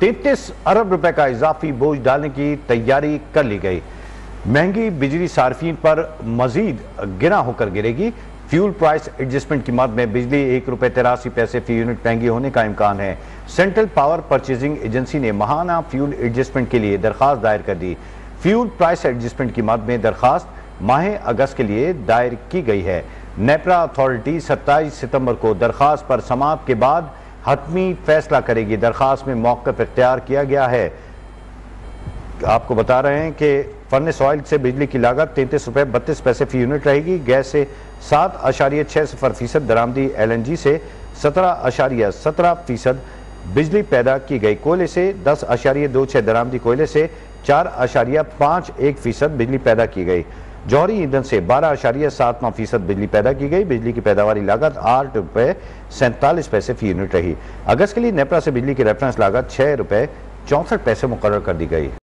33 अरब रुपए का इजाफी बोझ डालने की तैयारी कर ली गई। महंगी बिजली सार्फिन पर मजीद गिना होकर गिरेगी। फ्यूल प्राइस एडजस्टमेंट की मद में बिजली ₹1.83 फी यूनिट महंगी होने का इम्कान है। सेंट्रल पावर परचेजिंग एजेंसी ने माहाना फ्यूल एडजस्टमेंट के लिए दरखास्त दायर कर दी। फ्यूल प्राइस एडजस्टमेंट की मद में दरखास्त माह अगस्त के लिए दायर की गई है। नेपरा अथॉरिटी 27 सितंबर को दरखास्त पर समाअत के बाद हतमी फैसला करेगी। दरखास्त में मौक़िफ़ इख्तियार किया गया है। आपको बता रहे हैं कि फर्नेस ऑयल से बिजली की लागत ₹33.32 फी यूनिट रहेगी। गैस से 7.60% दरामदी, LNG से 17.17% बिजली पैदा की गई। कोयले से 10.26 दरामदी, कोयले से 4.51% बिजली पैदा की गई। जौहरी ईंधन से 12.79% बिजली पैदा की गई। बिजली की पैदावारी लागत ₹8.47 फी यूनिट रही। अगस्त के लिए नेपरा से बिजली की रेफरेंस लागत ₹6.64 मुकर्रर कर दी गई।